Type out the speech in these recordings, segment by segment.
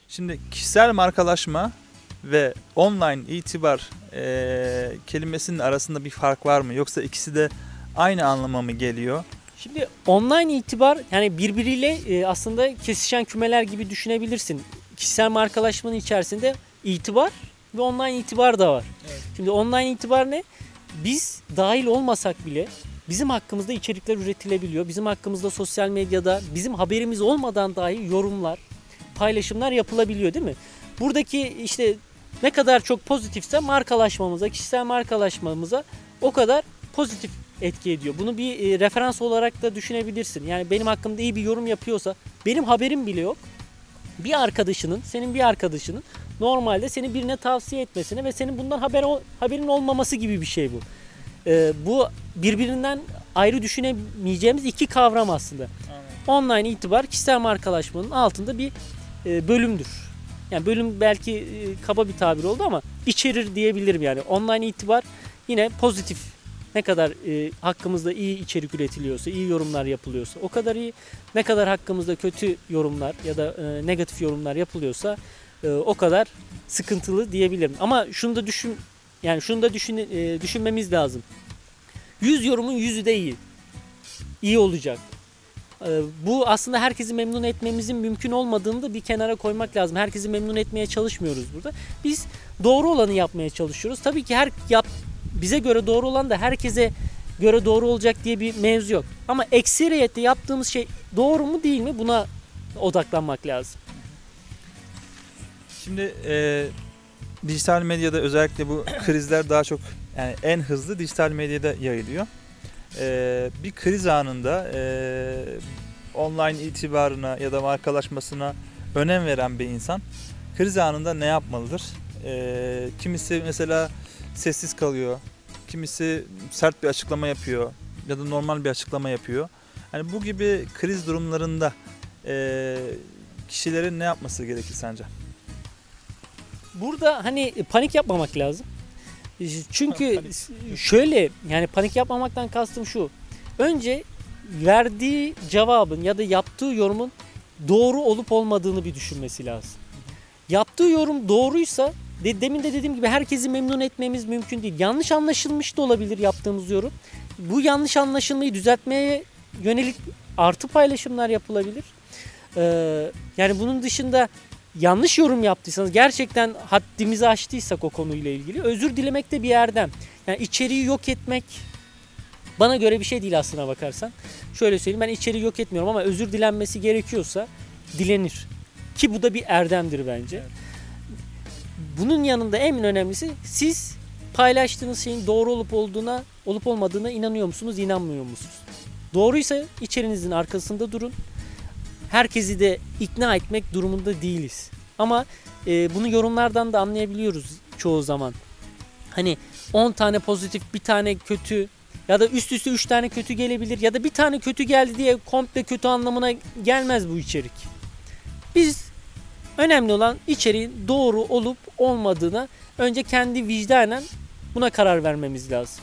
Şimdi kişisel markalaşma ve online itibar kelimesinin arasında bir fark var mı? Yoksa ikisi de aynı anlama mı geliyor? Şimdi online itibar yani birbiriyle aslında kesişen kümeler gibi düşünebilirsin. Kişisel markalaşmanın içerisinde itibar ve online itibar da var. Evet. Şimdi online itibar ne? Biz dahil olmasak bile bizim hakkımızda içerikler üretilebiliyor. Bizim hakkımızda sosyal medyada bizim haberimiz olmadan dahi yorumlar, paylaşımlar yapılabiliyor değil mi? Buradaki işte ne kadar çok pozitifse markalaşmamıza, kişisel markalaşmamıza o kadar pozitif etki ediyor. Bunu bir referans olarak da düşünebilirsin. Yani benim hakkımda iyi bir yorum yapıyorsa benim haberim bile yok. Bir arkadaşının, senin bir arkadaşının normalde seni birine tavsiye etmesine ve senin bundan haberin olmaması gibi bir şey bu. Bu birbirinden ayrı düşünemeyeceğimiz iki kavram aslında. Online itibar kişisel markalaşmanın altında bir bölümdür. Yani bölüm belki kaba bir tabir oldu ama içerir diyebilirim yani. Online itibar yine pozitif. Ne kadar hakkımızda iyi içerik üretiliyorsa, iyi yorumlar yapılıyorsa o kadar iyi. Ne kadar hakkımızda kötü yorumlar ya da negatif yorumlar yapılıyorsa o kadar sıkıntılı diyebilirim. Ama şunu da düşünmemiz lazım. 100 yorumun 100'ü de iyi. İyi olacak. Bu aslında herkesi memnun etmemizin mümkün olmadığını da bir kenara koymak lazım. Herkesi memnun etmeye çalışmıyoruz burada. Biz doğru olanı yapmaya çalışıyoruz. Tabii ki bize göre doğru olan da herkese göre doğru olacak diye bir mevzu yok. Ama ekseriyette yaptığımız şey doğru mu değil mi buna odaklanmak lazım. Şimdi dijital medyada özellikle bu krizler daha çok yani en hızlı dijital medyada yayılıyor. Bir kriz anında online itibarına ya da markalaşmasına önem veren bir insan kriz anında ne yapmalıdır? Kimisi mesela sessiz kalıyor, kimisi sert bir açıklama yapıyor ya da normal bir açıklama yapıyor. Yani bu gibi kriz durumlarında kişilerin ne yapması gerekir sence? Burada hani panik yapmamak lazım. Çünkü şöyle yani panik yapmamaktan kastım şu. Önce verdiği cevabın ya da yaptığı yorumun doğru olup olmadığını bir düşünmesi lazım. Yaptığı yorum doğruysa demin de dediğim gibi herkesi memnun etmemiz mümkün değil. Yanlış anlaşılmış da olabilir yaptığımız yorum. Bu yanlış anlaşılmayı düzeltmeye yönelik artı paylaşımlar yapılabilir. Yani bunun dışında yanlış yorum yaptıysanız gerçekten haddimizi aştıysak o konuyla ilgili özür dilemek de bir erdem. Yani içeriği yok etmek bana göre bir şey değil aslına bakarsan. Şöyle söyleyeyim ben içeriği yok etmiyorum ama özür dilenmesi gerekiyorsa dilenir. Ki bu da bir erdemdir bence. Evet. Bunun yanında en önemlisi siz paylaştığınız şeyin doğru olup olmadığına inanıyor musunuz, inanmıyor musunuz? Doğruysa içerinizin arkasında durun. Herkesi de ikna etmek durumunda değiliz. Ama bunu yorumlardan da anlayabiliyoruz çoğu zaman. Hani 10 tane pozitif, bir tane kötü ya da üst üste 3 tane kötü gelebilir ya da bir tane kötü geldi diye komple kötü anlamına gelmez bu içerik. Önemli olan içeriğin doğru olup olmadığına önce kendi vicdanen buna karar vermemiz lazım.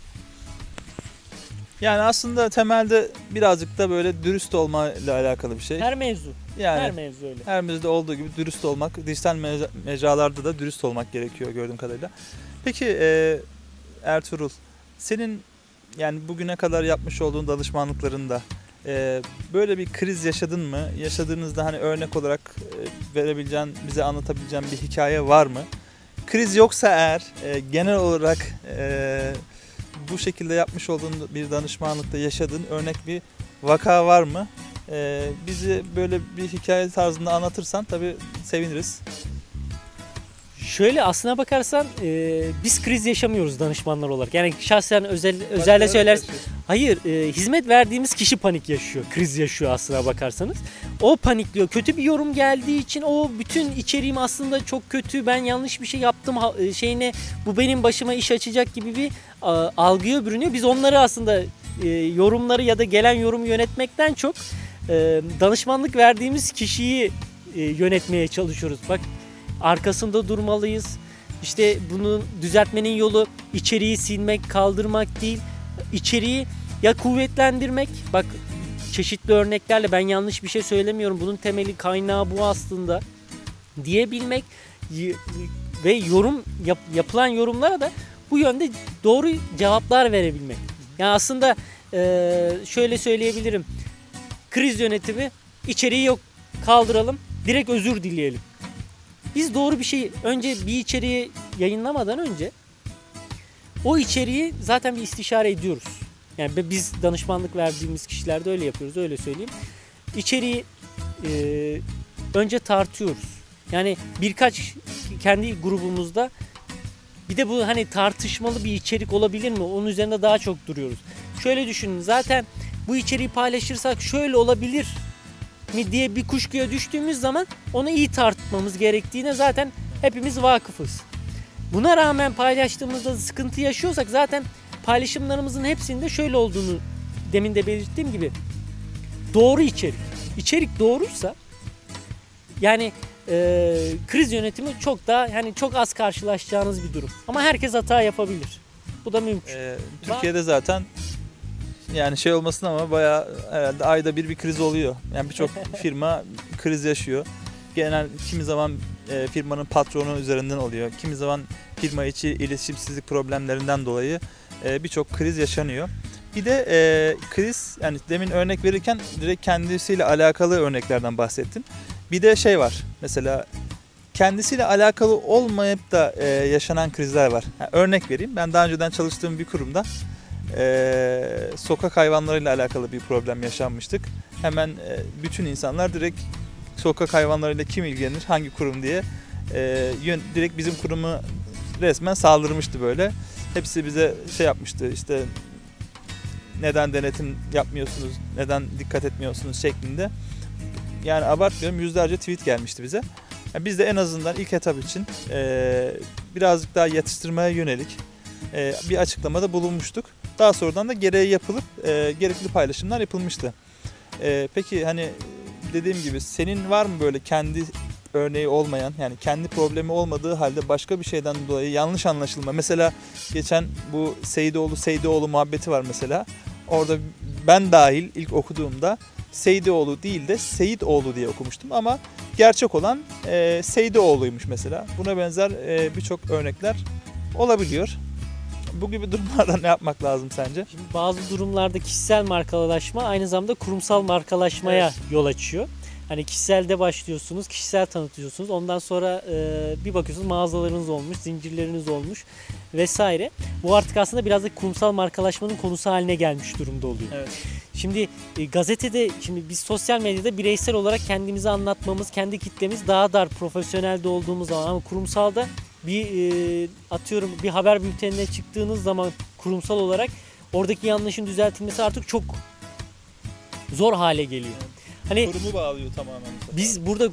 Yani aslında temelde birazcık da böyle dürüst olmayla alakalı bir şey. Her mevzu. Yani her mevzu öyle. Her mevzuda olduğu gibi dürüst olmak, dijital mecralarda da dürüst olmak gerekiyor gördüğüm kadarıyla. Peki Ertuğrul, senin yani bugüne kadar yapmış olduğun danışmanlıklarında böyle bir kriz yaşadın mı? Yaşadığınızda hani örnek olarak verebileceğin, bize anlatabileceğin bir hikaye var mı? Kriz yoksa eğer genel olarak bu şekilde yapmış olduğun bir danışmanlıkta yaşadığın örnek bir vaka var mı? Bizi böyle bir hikaye tarzında anlatırsan tabii seviniriz. Şöyle aslına bakarsan biz kriz yaşamıyoruz danışmanlar olarak. Yani şahsen özelde söylersin. Hayır, hizmet verdiğimiz kişi panik yaşıyor, kriz yaşıyor aslına bakarsanız. O panikliyor. Kötü bir yorum geldiği için o bütün içeriğim aslında çok kötü. Ben yanlış bir şey yaptım bu benim başıma iş açacak gibi bir algıya bürünüyor. Biz onları aslında yorumları ya da gelen yorumu yönetmekten çok danışmanlık verdiğimiz kişiyi yönetmeye çalışıyoruz. Bak arkasında durmalıyız. İşte bunu düzeltmenin yolu içeriği silmek, kaldırmak değil. İçeriği ya kuvvetlendirmek. Bak çeşitli örneklerle ben yanlış bir şey söylemiyorum. Bunun temeli kaynağı bu aslında. diyebilmek ve yapılan yorumlara da bu yönde doğru cevaplar verebilmek. Yani aslında şöyle söyleyebilirim. Kriz yönetimi, içeriği yok kaldıralım, direkt özür dileyelim. Biz doğru bir şey, önce bir içeriği yayınlamadan önce o içeriği zaten bir istişare ediyoruz. Yani biz danışmanlık verdiğimiz kişilerde öyle yapıyoruz, öyle söyleyeyim. İçeriği önce tartıyoruz. Yani birkaç kendi grubumuzda bir de bu hani tartışmalı bir içerik olabilir mi? Onun üzerinde daha çok duruyoruz. Şöyle düşünün, zaten bu içeriği paylaşırsak şöyle olabilir mi diye bir kuşkuya düştüğümüz zaman onu iyi tartmamız gerektiğine zaten hepimiz vakıfız. Buna rağmen paylaştığımızda sıkıntı yaşıyorsak zaten paylaşımlarımızın hepsinde şöyle olduğunu demin de belirttiğim gibi doğru içerik. İçerik doğruysa yani kriz yönetimi çok daha yani çok az karşılaşacağınız bir durum. Ama herkes hata yapabilir. Bu da mümkün. Türkiye'de zaten yani şey olmasın ama bayağı herhalde ayda bir kriz oluyor. Yani birçok firma kriz yaşıyor. Genel kimi zaman firmanın patronu üzerinden oluyor. Kimi zaman firma içi iletişimsizlik problemlerinden dolayı birçok kriz yaşanıyor. Bir de kriz, yani demin örnek verirken direkt kendisiyle alakalı örneklerden bahsettin. Bir de şey var, mesela kendisiyle alakalı olmayıp da yaşanan krizler var. Yani örnek vereyim, ben daha önceden çalıştığım bir kurumda sokak hayvanlarıyla alakalı bir problem yaşanmıştık. Hemen bütün insanlar direkt sokak hayvanlarıyla kim ilgilenir, hangi kurum diye direkt bizim kurumu resmen saldırmıştı böyle. Hepsi bize şey yapmıştı, işte neden denetim yapmıyorsunuz, neden dikkat etmiyorsunuz şeklinde. Yani abartmıyorum, yüzlerce tweet gelmişti bize. Yani biz de en azından ilk etap için birazcık daha yatıştırmaya yönelik bir açıklamada bulunmuştuk. Daha sonradan da gereği yapılıp gerekli paylaşımlar yapılmıştı. Peki hani dediğim gibi senin var mı böyle kendi örneği olmayan, yani kendi problemi olmadığı halde başka bir şeyden dolayı yanlış anlaşılma? Mesela geçen bu Seydoğlu muhabbeti var mesela. Orada ben dahil ilk okuduğumda Seydoğlu değil de Seyidoğlu diye okumuştum ama gerçek olan Seydoğlu'ymuş mesela. Buna benzer birçok örnekler olabiliyor. Bu gibi durumlarda ne yapmak lazım sence? Şimdi bazı durumlarda kişisel markalaşma aynı zamanda kurumsal markalaşmaya yol açıyor. Hani kişiselde başlıyorsunuz, kişisel tanıtıyorsunuz. Ondan sonra bir bakıyorsunuz mağazalarınız olmuş, zincirleriniz olmuş vesaire. Bu artık aslında biraz da kurumsal markalaşmanın konusu haline gelmiş durumda oluyor. Evet. Şimdi gazetede, şimdi biz sosyal medyada bireysel olarak kendimizi anlatmamız, kendi kitlemiz daha dar, profesyonelde olduğumuz zaman, ama kurumsalda atıyorum bir haber bültenine çıktığınız zaman kurumsal olarak oradaki yanlışın düzeltilmesi artık çok zor hale geliyor. Hani Kurumu bağlıyor tamamen. biz burada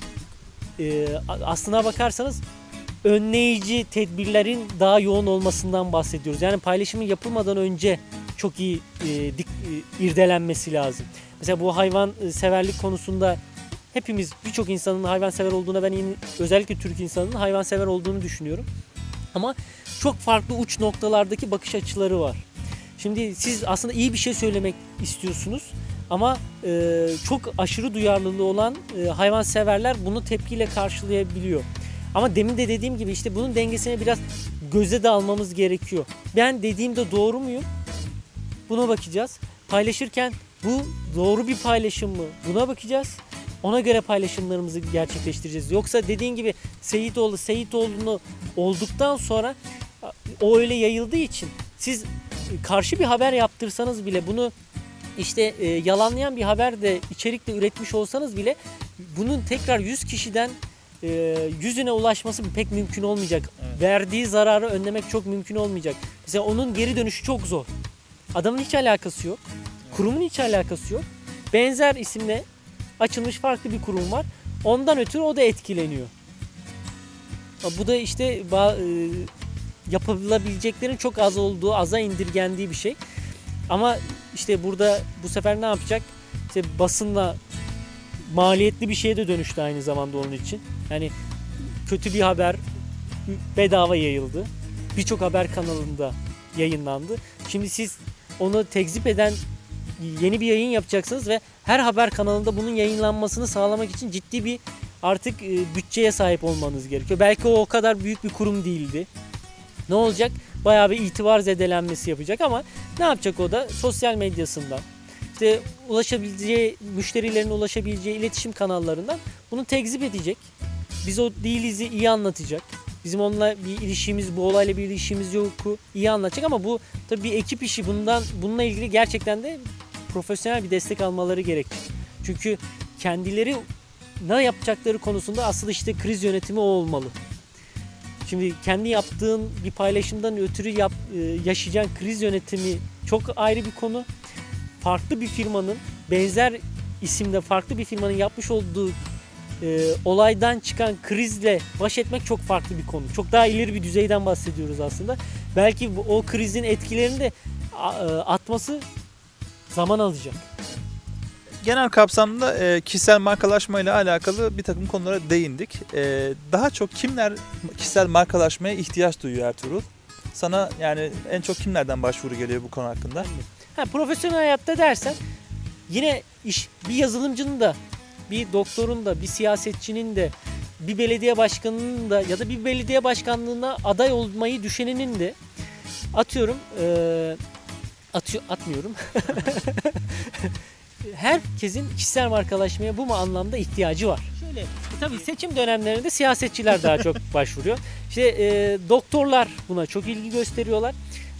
aslına bakarsanız önleyici tedbirlerin daha yoğun olmasından bahsediyoruz. Yani paylaşımın yapılmadan önce çok iyi irdelenmesi lazım. Mesela bu hayvan severlik konusunda hepimiz, birçok insanın hayvansever olduğuna, ben özellikle Türk insanının hayvansever olduğunu düşünüyorum. Ama çok farklı uç noktalardaki bakış açıları var. Şimdi siz aslında iyi bir şey söylemek istiyorsunuz ama çok aşırı duyarlılığı olan hayvanseverler bunu tepkiyle karşılayabiliyor. Ama demin de dediğim gibi işte bunun dengesini biraz göze de almamız gerekiyor. Ben dediğimde doğru muyum? Buna bakacağız. Paylaşırken bu doğru bir paylaşım mı? Buna bakacağız. Ona göre paylaşımlarımızı gerçekleştireceğiz. Yoksa dediğin gibi Seyidoğlu'nu olduktan sonra o öyle yayıldığı için siz karşı bir haber yaptırsanız bile, bunu işte yalanlayan bir haber de içerikle üretmiş olsanız bile bunun tekrar 100 kişiden 100'üne ulaşması pek mümkün olmayacak. Evet. Verdiği zararı önlemek çok mümkün olmayacak. Mesela onun geri dönüşü çok zor. Adamın hiç alakası yok. Kurumun hiç alakası yok. Benzer isimle açılmış farklı bir kurum var. Ondan ötürü o da etkileniyor. Bu da işte yapılabileceklerin çok az olduğu, aza indirgendiği bir şey. Ama işte burada bu sefer ne yapacak? İşte basınla maliyetli bir şeye de dönüştü aynı zamanda onun için. Yani kötü bir haber bedava yayıldı. Birçok haber kanalında yayınlandı. Şimdi siz onu tekzip eden yeni bir yayın yapacaksınız ve her haber kanalında bunun yayınlanmasını sağlamak için ciddi bir artık bütçeye sahip olmanız gerekiyor. Belki o kadar büyük bir kurum değildi. Ne olacak? Bayağı bir itibar zedelenmesi yapacak ama ne yapacak o da? Sosyal medyasından, işte ulaşabileceği, müşterilerine ulaşabileceği iletişim kanallarından bunu tekzip edecek. Biz o değilizi iyi anlatacak. Bizim onunla bir ilişkimiz, bu olayla bir ilişkimiz yok, iyi anlatacak ama bu tabii bir ekip işi. Bununla ilgili gerçekten de profesyonel bir destek almaları gerekecek. Çünkü kendileri ne yapacakları konusunda asıl işte kriz yönetimi o olmalı. Şimdi kendi yaptığın bir paylaşımdan ötürü yaşayacağın kriz yönetimi çok ayrı bir konu. Farklı bir firmanın, benzer isimde farklı bir firmanın yapmış olduğu olaydan çıkan krizle baş etmek çok farklı bir konu. Çok daha ileri bir düzeyden bahsediyoruz aslında. Belki o krizin etkilerini de atması zaman alacak. Genel kapsamda kişisel markalaşma ile alakalı bir takım konulara değindik. Daha çok kimler kişisel markalaşmaya ihtiyaç duyuyor Ertuğrul? Sana yani en çok kimlerden başvuru geliyor bu konu hakkında? Profesyonel hayatta dersen yine iş bir yazılımcının da, bir doktorun da, bir siyasetçinin de, bir belediye başkanının da ya da bir belediye başkanlığına aday olmayı düşünenin de atmıyorum. Herkesin kişisel markalaşmaya bu anlamda ihtiyacı var. Şöyle tabii seçim dönemlerinde siyasetçiler daha çok başvuruyor. İşte doktorlar buna çok ilgi gösteriyorlar.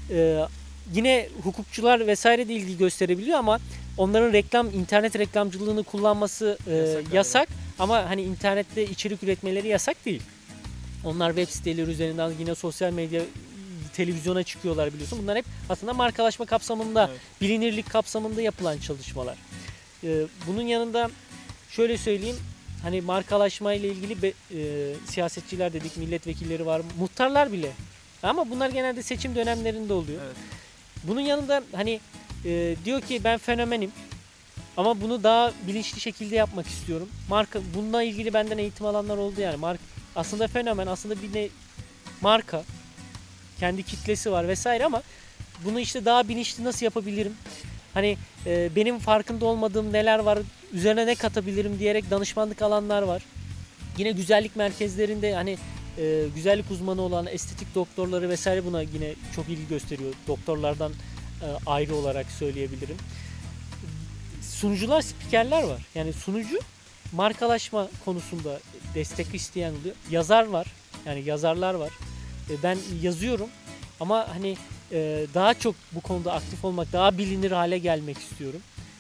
Yine hukukçular vesaire de ilgi gösterebiliyor ama onların internet reklamcılığını kullanması yasak ama hani internette içerik üretmeleri yasak değil. Onlar web siteleri üzerinden yine sosyal medya, televizyona çıkıyorlar biliyorsun. Bunlar hep aslında markalaşma kapsamında, evet, bilinirlik kapsamında yapılan çalışmalar. Bunun yanında şöyle söyleyeyim, hani markalaşma ile ilgili siyasetçiler dedik, milletvekilleri var, muhtarlar bile. Ama bunlar genelde seçim dönemlerinde oluyor. Evet. Bunun yanında hani diyor ki ben fenomenim ama bunu daha bilinçli şekilde yapmak istiyorum. Bununla ilgili benden eğitim alanlar oldu yani. Aslında fenomen, aslında bir marka, kendi kitlesi var vesaire ama bunu işte daha bilinçli nasıl yapabilirim? Hani benim farkında olmadığım neler var, üzerine ne katabilirim diyerek danışmanlık alanlar var. Yine güzellik merkezlerinde hani güzellik uzmanı olan estetik doktorları vesaire buna yine çok ilgi gösteriyor. Doktorlardan ayrı olarak söyleyebilirim. Sunucular, spikerler var. Yani sunucu markalaşma konusunda destek isteyen oluyor. Yazar var. Yani yazarlar var. Ben yazıyorum ama hani daha çok bu konuda aktif olmak, daha bilinir hale gelmek istiyorum.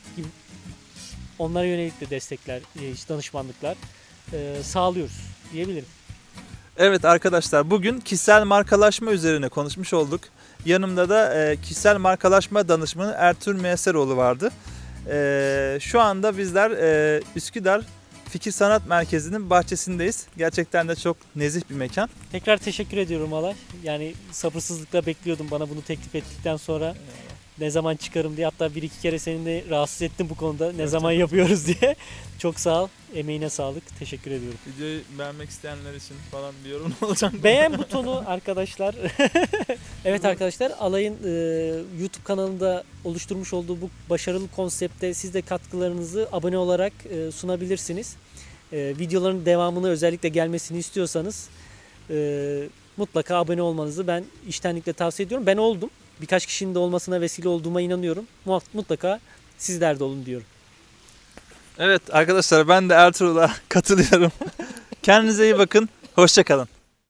Onlara yönelik de destekler, danışmanlıklar sağlıyoruz diyebilirim. Evet arkadaşlar, bugün kişisel markalaşma üzerine konuşmuş olduk. Yanımda da kişisel markalaşma danışmanı Ertuğrul Müyesseroğlu vardı. Şu anda bizler Üsküdar Fikir Sanat Merkezi'nin bahçesindeyiz. Gerçekten de çok nezih bir mekan. Tekrar teşekkür ediyorum Alay. Yani sabırsızlıkla bekliyordum bana bunu teklif ettikten sonra. Ne zaman çıkarım diye, hatta bir iki kere seni de rahatsız ettim bu konuda. Ne zaman yapıyoruz diye. Çok sağ ol. Emeğine sağlık. Teşekkür ediyorum. Videoyu beğenmek isteyenler için falan bir yorum olacak mı? Beğen butonu arkadaşlar. Evet arkadaşlar, Alay'ın YouTube kanalında oluşturmuş olduğu bu başarılı konsepte siz de katkılarınızı abone olarak sunabilirsiniz. Videoların devamını özellikle gelmesini istiyorsanız mutlaka abone olmanızı ben içtenlikle tavsiye ediyorum. Ben oldum. Birkaç kişinin de olmasına vesile olduğuma inanıyorum. Mutlaka sizler de olun diyorum. Evet arkadaşlar, ben de Ertuğrul'a katılıyorum. Kendinize iyi bakın. Hoşça kalın.